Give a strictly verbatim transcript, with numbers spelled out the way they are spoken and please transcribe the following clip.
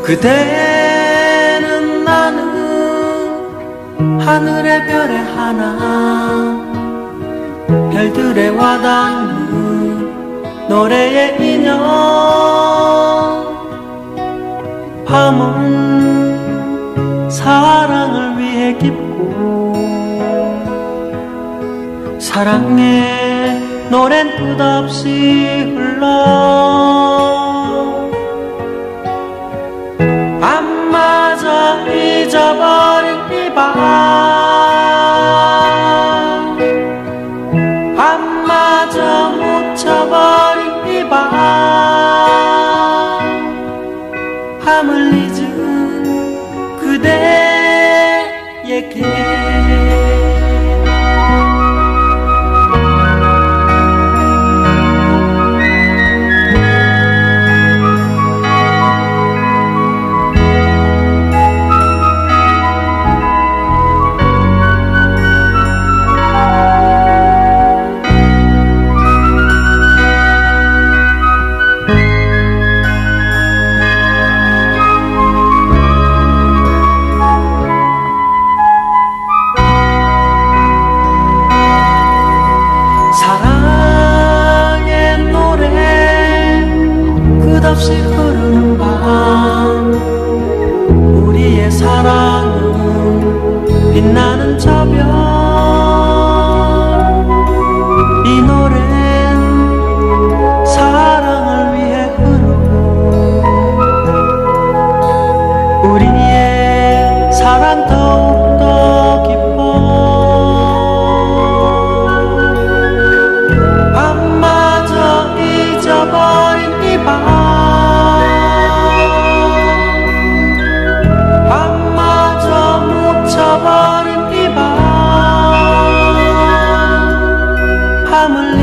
그대는 나는 하늘의 별의 하나, 별들의 와닿는 노래의 인연. 밤은 사랑을 위해 깊고 사랑의 노래는 끝없이 흘러. 밤마저 잊어버린 이 밤, 밤마저 묻혀버린 이 밤, 밤을 잊은 그대에게 끝없이 흐르는 밤, 우리의 사랑은 빛나는 저 별. 이 노래는 사랑을 위해 흐르고 우리의 사랑 더욱더 깊어. 밤마저 잊어버린 이 밤, 버린 이 밤, 밤을